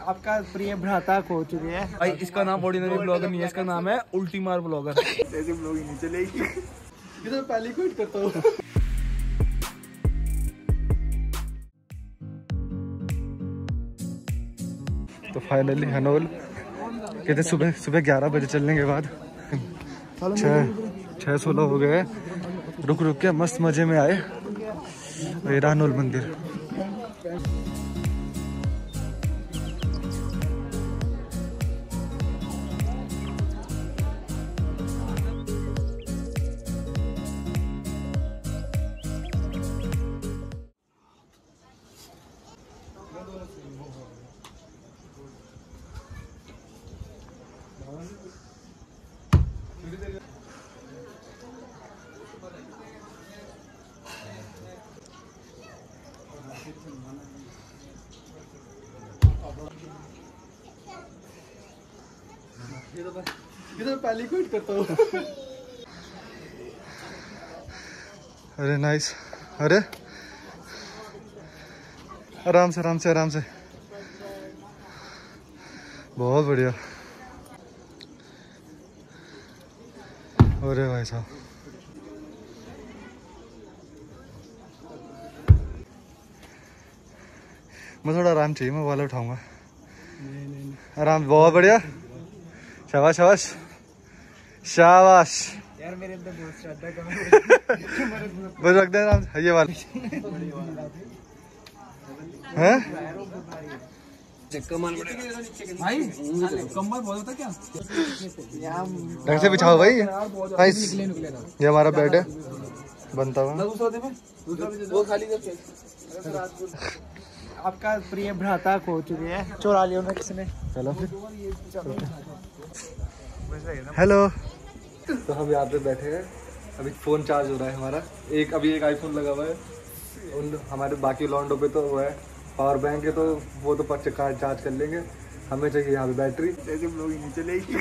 आपका प्रिय भ्राता खो चुके हैं भाई। इसका नाम ऑर्डिनरी ब्लॉगर नहीं है, इसका नाम है उल्टी मार ब्लॉगर। ऐसे ब्लॉग ही नहीं चलेगी। ये तो पहले क्विट करता हूँ। तो फाइनली हनोल कहते सुबह 11 बजे चलने के बाद 6:16 हो गए। रुक के मस्त मजे में आए। ये हनोल मंदिर। ये तो पहले क्विट करता हूँ। अरे नाइस। अरे आराम से बहुत बढ़िया। अरे भाई साहब मैं थोड़ा आराम चाहिए, मैं वाला उठाऊंगा। आराम। बहुत बढ़िया। शाबाश शाबाश शाबाश यार मेरे अंदर बहुत श्रद्धा कम है। बस रख दे आराम। ये वाला हैं भाई कम्बल बहुत होता क्या? ढंग से बिछाओ भाई। ये हमारा बेड है बनता हुआ। वो खाली करके आपका प्रिय भ्राता खो चुके हैं, चुरा लिया उन्हें किसी ने। चलो फिर। हेलो। तो हम यहाँ पे बैठे हैं, अभी फ़ोन चार्ज हो रहा है हमारा। अभी एक आईफोन लगा हुआ है। उन हमारे बाकी लॉन्डो पे तो वो है पावर बैंक है, तो वो तो पर्चे कार्ड चार्ज कर लेंगे। हमें चाहिए यहाँ पे बैटरी। ऐसे ब्लॉग ही नहीं चलेगी।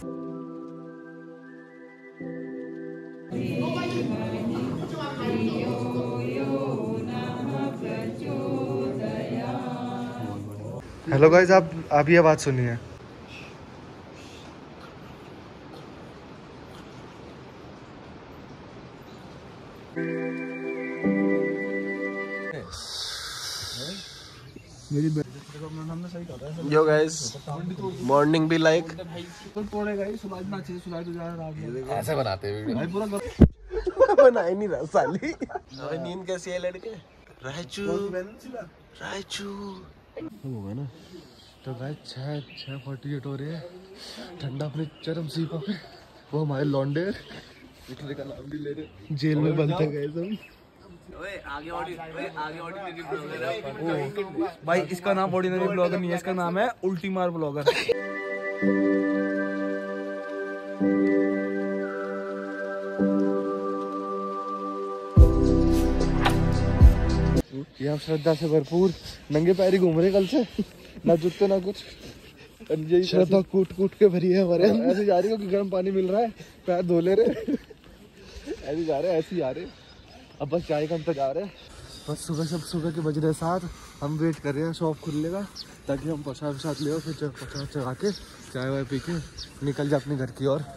हेलो गाइस, आप ये बात सुनिए। यो गाइस मॉर्निंग भी लाइक ऐसे बनाते हैं बना ही नहीं रहा साली। नींद कैसी है लड़के? राजू होगा ना। तो गाइस 6:48 हो रहे हैं। ठंडा अपने चरम सीमा पे। वो हमारे लॉन्डे उठने का नाम भी ले रहे, जेल में बंद थे गए सब। भाई इसका नाम ऑर्डिनरी ब्लॉगर नहीं है, इसका नाम है उल्टी मार ब्लॉगर। ये हम श्रद्धा से भरपूर नंगे पैरी घूम रहे कल से, ना जूते ना कुछ। श्रद्धा कूट के भरी है हमारे। ऐसे जा रही हो कि गर्म पानी मिल रहा है, पैर धो ले रहे। ऐसे जा रहे, ऐसे ही आ रहे। अब बस चाय का इंतजार है। बस सुबह के बज रहे 7। हम वेट कर रहे हैं शॉप खुलने ताकि हम प्रसाद ले और फिर प्रसाद चढ़ा के चाय वाय पी के निकल जाए अपने घर की ओर।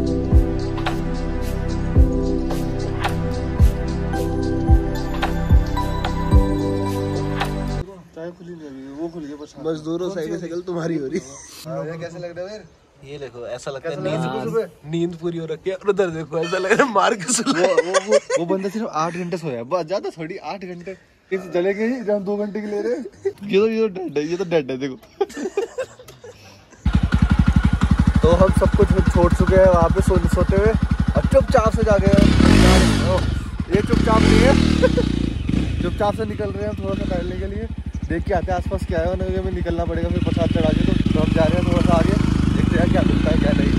चाय खुली नहीं अभी, वो खुल गया। मजदूरों साइकिल तुम्हारी हो रही। कैसे लग रहा है? ये देखो ऐसा लगता है नींद पूरी हो रखी है। उधर देखो ऐसा लग रहा है मार के सुला। वो बंदा सिर्फ 8 घंटे सोया, बस ज्यादा थोड़ी 8 घंटे। इस चलेंगे ही जहाँ 2 घंटे के ले रहे। ये तो डेड है देखो। तो हम सब कुछ छोड़ चुके हैं वहाँ पे सोते हुए, और चुपचाप से जाके ये चुपचाप नहीं है। चुपचाप से निकल रहे हैं थोड़ा सा टहलने के लिए। देख के आते हैं आसपास क्या है, वरना हमें निकलना पड़ेगा फिर प्रसाद चढ़ा के। तो हम जा रहे हैं थोड़ा सा आगे, देखते हैं क्या मिलता है क्या नहीं।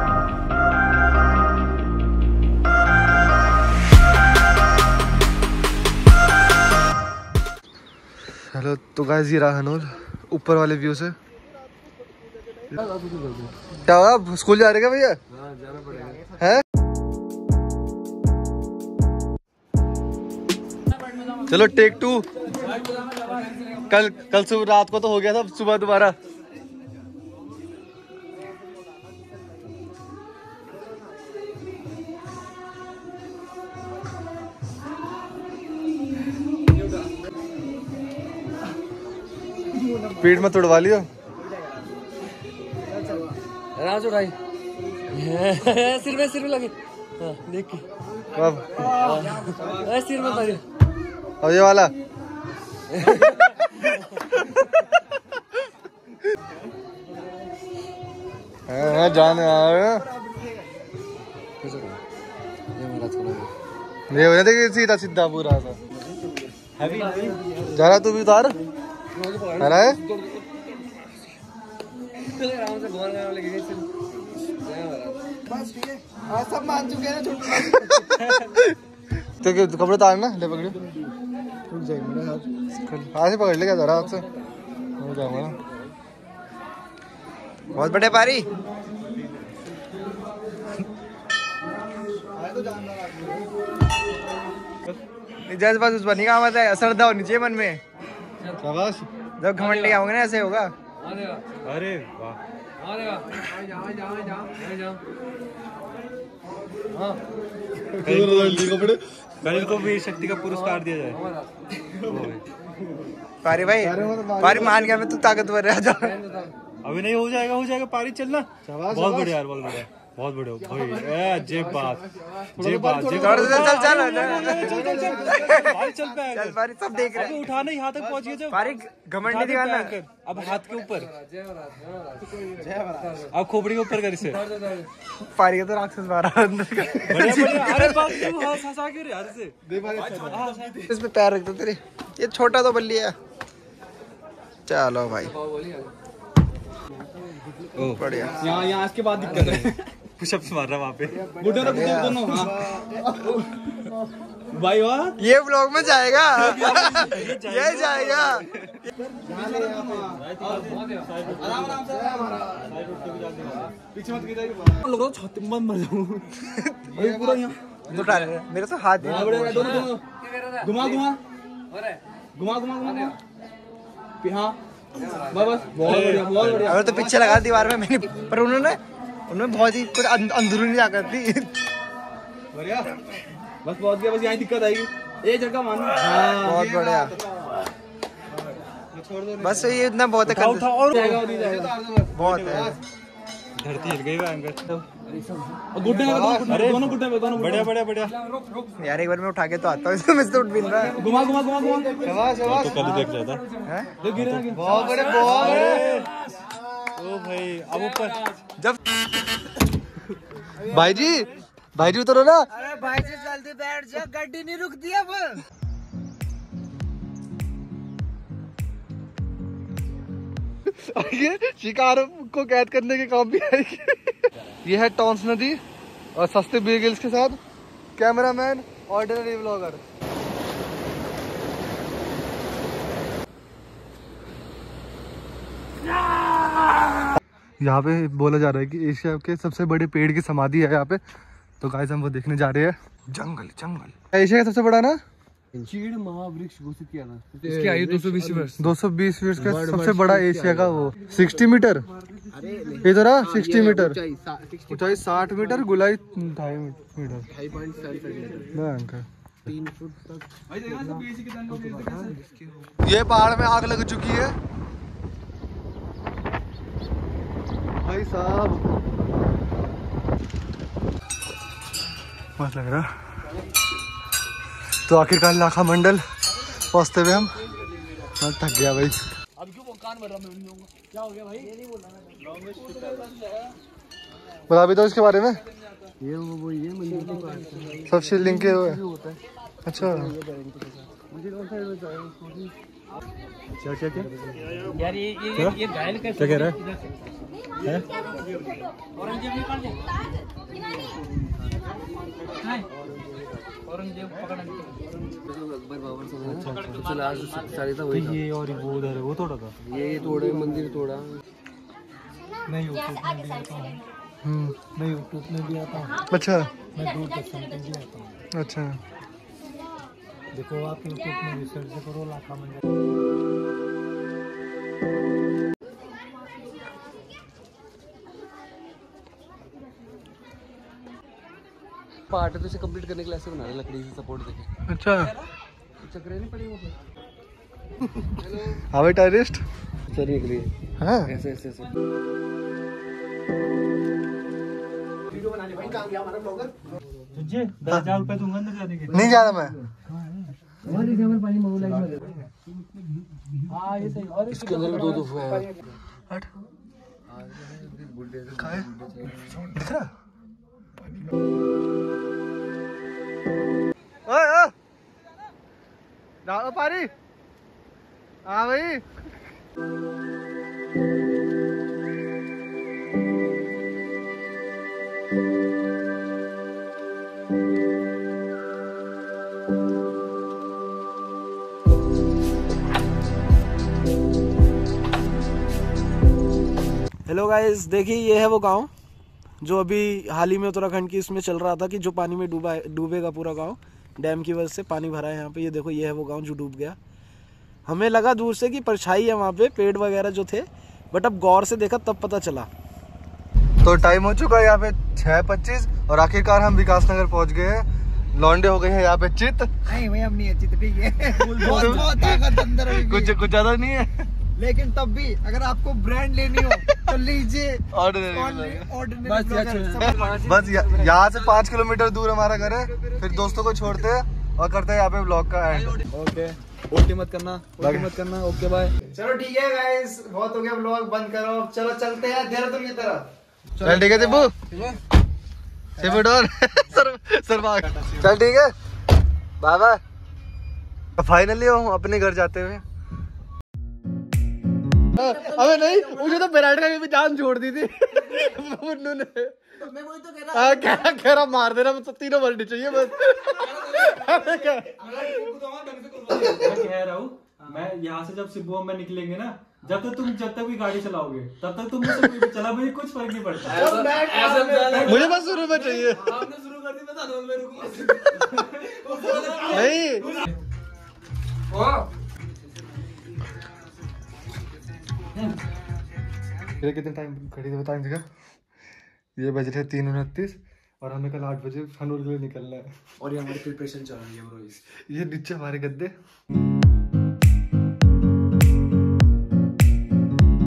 हेलो। तो गाइस ये रहा हनोल ऊपर वाले व्यू से। क्या हुआ, स्कूल जा रहे क्या भैया? जाना पड़ेगा। है चलो टेक 2। कल सुबह रात को तो हो गया था, सुबह दोबारा। पीठ में तोड़वा लियो। सिर में लगे। हाँ, देख के सिर में लगे। अब ये वाला जाने ये हो जाता सीधा सीधा पूरा सा। जा रहा तू भी उतार है बस ठीक है, सब मान चुके हैं। तो कपड़े उतारना ले पकड़ियो, हाथ से पकड़ ले क्या जरा हाथ से हो जाऊंगा ना। बहुत बड़े पारी। जैसे बस उस बनी का मत है, असर दाओ नीचे मन में। शाबाश। जब घमंड लेके आओगे ना ऐसे होगा। अरे वाह। कल को भी शक्ति का पुरस्कार दिया जाए। पारी भाई, पारी मान गया मैं, तू ताकतवर रह जा। अभी नहीं, हो जाएगा पारी, चलना। बहुत बढ़िया यार, बहुत बढ़िया, बहुत बढ़िया भाई। जे बात चल पारी, सब देख रहे हैं। उठाना यहाँ तक पहुँच गया जब पारी घमंड नहीं दिखाना। अब हाथ के ऊपर, अब खोपड़ी के ऊपर कर इसे। पारी का तो राक्षस मारा अंदर का। अरे बाप रे, हंसा क्यों रे यार इसे। इसमें पैर रख दो तेरे, ये छोटा तो बल्ली है। चलो भाई, बढ़िया। यहाँ इसके बाद दिक्कत है, पुशअप्स मार रहा वहाँ पे। गुड्डे दोनों भाई वाह, ये व्लॉग में जाएगा। ये जाएगा। लोगों छाती में मर जाऊँ पूरा यहाँ। उठा रहे मेरे तो हाथ घुमा हाँ बस बहुत बढ़िया। अगर तो पीछे लगा दीवार में मैंने, पर उन्होंने बहुत ही कुछ अंदरूनी जाकर थी। बढ़िया, बस बहुत गया, बस यहाँ दिक्कत आएगी। ये जगह मानना। बहुत बढ़िया, बस ये इतना बहुत है। उठा और बहुत है। धरती हिल गई गुड्डे दोनों गुड्डे में दोनों। बढ़िया यार एक बार मैं उठा के तो आता हूँ, इसमें से उठ भी नहीं रहा है। घुमा तो कल देख जाता है। बहुत बड़े ओ भाई, अब ऊपर जब भाई जी उतरो ना। अरे भाई जी जल्दी बैठ जा, गाड़ी नहीं रुकती अब। ये शिकार को कैद करने के काम भी आएगी। ये है टॉन्स नदी और सस्ते बियर गिल्स के साथ कैमरामैन ऑर्डिनरी व्लॉगर। यहाँ पे बोला जा रहा है कि एशिया के सबसे बड़े पेड़ की समाधि है यहाँ पे, तो गाइस हम वो देखने जा रहे हैं। जंगल एशिया का सबसे बड़ा ना, चीड़ महावृक्ष घोषित किया था। इसकी आयु 220 वर्ष। 220 वर्ष का सबसे बड़ा एशिया का वो 60 मीटर। ये तो रहा 60 मीटर ऊंचाई, 60 मीटर, गुलाई 2.5 मीटर। 3 फुट तक। ये पहाड़ में आग लग चुकी है भाई साहब, मस्त लग रहा। तो आखिरकार लाखा मंडल पहुंचते हुए हम थक गया भाई। अब क्यों कान भर रहा, मैं नहीं जाऊंगा। क्या हो गया भाई? ये नहीं बोलना बता भी दो इसके बारे में। ये मंदिर के पास सब शिवलिंग के होता है। अच्छा क्या यार, ये घायल कैसे? क्या कह रहा है? औरंगजेब पकड़ा अकबर बाबर से। ये और वो उधर है, वो तोड़ा था। ये तोड़े, मंदिर तोड़ा नहीं। यूट्यूब में भी आता हूँ। अच्छा, मैं दूरदर्शन पे भी आता हूँ। अच्छा, देखो आप यूट्यूब में रिसर्च करो, लाखा मंदिर। पार्ट है तो इसे कंप्लीट करने के लिए ऐसे बना रहे लकड़ी से सपोर्ट देके। अच्छा चक्रे नहीं पड़े वो। हाँ भाई टेररिस्ट चलने के लिए हाँ ऐसे ऐसे ऐसे। वीडियो बनाने भाई काम किया हमारा ब्लॉगर। तुझे 10,000 रुपए दूंगा अंदर जाने के। नहीं जा रहा मैं। पानी मंगू लाइक में। हाँ ये सही। और इसके अंदर भी दो हुआ है। हट कहाँ है दिख रहा? ओए ओ जाओ पारी हाँ भाई। हेलो गाइस, देखिए ये है वो गांव जो अभी हाल ही में उत्तराखंड की इसमें चल रहा था कि जो पानी में डूबेगा पूरा गांव। डैम की वजह से पानी भरा है यहाँ पे। ये देखो ये है वो गांव जो डूब गया। हमें लगा दूर से कि परछाई है वहाँ पे, पेड़ वगैरह जो थे, बट अब गौर से देखा तब पता चला। तो टाइम हो चुका है यहाँ पे 6:25 और आखिरकार हम विकास नगर पहुँच गए हैं। लौंडे हो गए हैं यहाँ पे चित। नहीं भाई अब नहीं है चित, ठीक है। बहुत ताकत अंदर है। कुछ ज्यादा नहीं है, लेकिन तब भी अगर आपको ब्रांड लेनी हो तो लीजिए ऑर्डिनरी। बस यहाँ से 5 किलोमीटर दूर हमारा घर है। फिर दोस्तों को छोड़ते हैं और करते हैं यहाँ पे ब्लॉग का एंड। ओके उल्टी मत करना, उल्टी मत करना। Okay bye. चलो ठीक है गाइस, बहुत हो गया ब्लॉग, बंद करो। चलो चलते हैं देहरादून की तरफ। चल ठीक है शिबू, शिबू डॉन सर चल ठीक है, बाय बाय। फाइनली हम अपने घर जाते हुए। अबे नहीं, मुझे तो विराट का भी जान छोड़ दी थी मुन्नू ने। मैं वही तो कह रहा कह रहा मार देना, मतलब तीनों वर्ल्ड चाहिए बस। मैं कह रहा हूँ, मैं यहाँ से जब सिब्बू में निकलेंगे ना, जब तक भी गाड़ी चलाओगे तब तक तुम मुझसे कोई भी चला, मुझे कुछ फर्क नहीं पड़ता। मुझे बस शुरू में चाहिए। आपने शुरू कर दी, मैं मैं रुकूंगा नहीं कितने टाइम खड़ी थी टाइम जगह। ये बज रहे 3:29 और हमें कल 8 बजे हनूर के लिए निकलना है। और ये हमारी प्रिपरेशन चल रही है ब्रो। ये नीचे हमारे गद्दे।